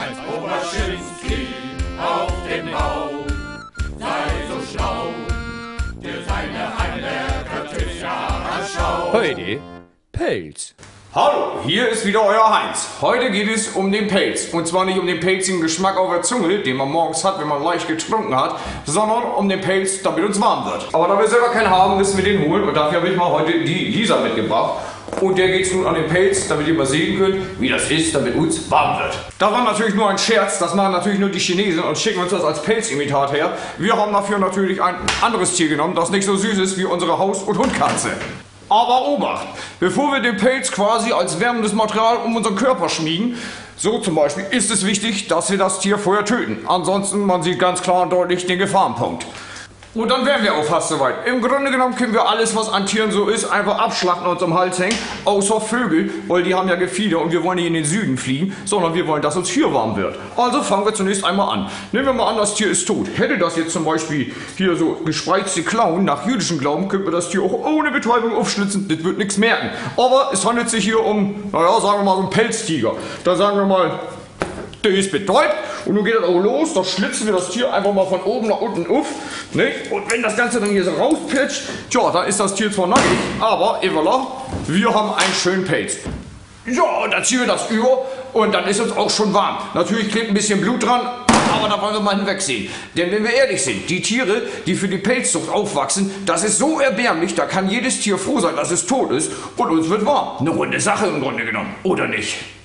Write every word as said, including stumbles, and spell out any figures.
als Oberschinski auf dem Bau. Sei so schlau, dir seine Handwerker Tücher anschauen. Heute Pelz. Hallo, hier ist wieder euer Heinz. Heute geht es um den Pelz. Und zwar nicht um den pelzigen Geschmack auf der Zunge, den man morgens hat, wenn man leicht getrunken hat, sondern um den Pelz, damit uns warm wird. Aber da wir selber keinen haben, müssen wir den holen. Und dafür habe ich mal heute die Lisa mitgebracht. Und der geht es nun an den Pelz, damit ihr mal sehen könnt, wie das ist, damit uns warm wird. Das war natürlich nur ein Scherz, das machen natürlich nur die Chinesen und schicken uns das als Pelzimitat her. Wir haben dafür natürlich ein anderes Tier genommen, das nicht so süß ist wie unsere Haus- und Hundkatze. Aber Obacht, bevor wir den Pelz quasi als wärmendes Material um unseren Körper schmiegen, so zum Beispiel, ist es wichtig, dass wir das Tier vorher töten. Ansonsten, man sieht ganz klar und deutlich den Gefahrenpunkt. Und dann wären wir auch fast soweit. Im Grunde genommen können wir alles, was an Tieren so ist, einfach abschlachten und uns am Hals hängen. Außer Vögel, weil die haben ja Gefieder und wir wollen nicht in den Süden fliegen, sondern wir wollen, dass uns hier warm wird. Also fangen wir zunächst einmal an. Nehmen wir mal an, das Tier ist tot. Hätte das jetzt zum Beispiel hier so gespreizte Klauen nach jüdischem Glauben, könnte wir das Tier auch ohne Betäubung aufschlitzen. Das wird nichts merken. Aber es handelt sich hier um, naja, sagen wir mal so einen Pelztiger. Da sagen wir mal, der ist betäubt und nun geht das auch los, da schlitzen wir das Tier einfach mal von oben nach unten auf, ne? Und wenn das Ganze dann hier so rauspitcht, tja, dann ist das Tier zwar nackig, aber et voilà, wir haben einen schönen Pelz. Ja, und dann ziehen wir das über und dann ist uns auch schon warm. Natürlich klebt ein bisschen Blut dran, aber da wollen wir mal hinwegsehen. Denn wenn wir ehrlich sind, die Tiere, die für die Pelzzucht aufwachsen, das ist so erbärmlich, da kann jedes Tier froh sein, dass es tot ist und uns wird warm. Eine runde Sache im Grunde genommen, oder nicht?